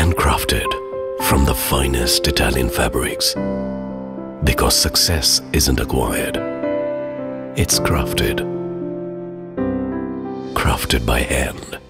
handcrafted from the finest Italian fabrics. Because success isn't acquired, it's crafted. Crafted by hand.